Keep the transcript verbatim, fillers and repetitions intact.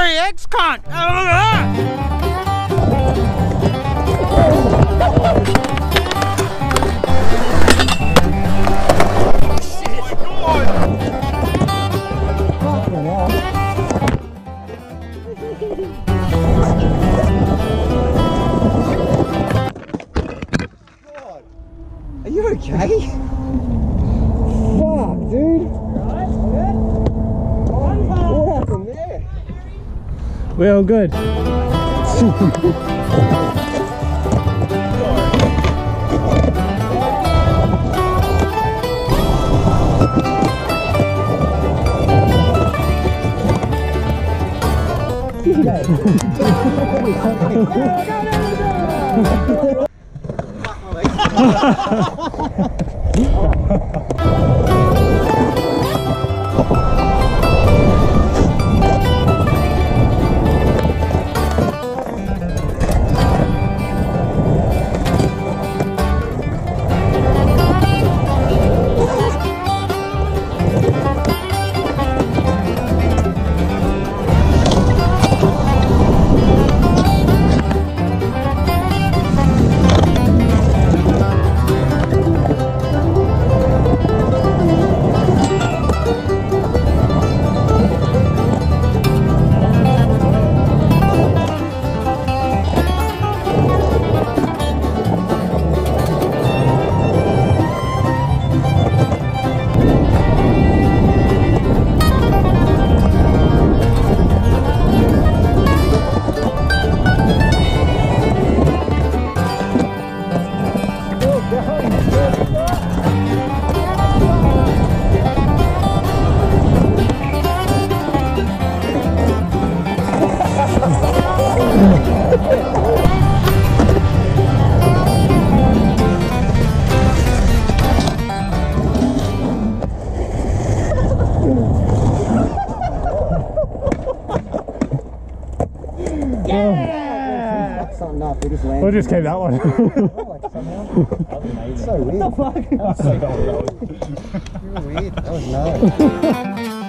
Sorry, ex-cunt! Are you okay? Fuck, dude. What happened there? We're all good. We'll just keep that one. So weird. What the fuck? That's so weird. That was nuts.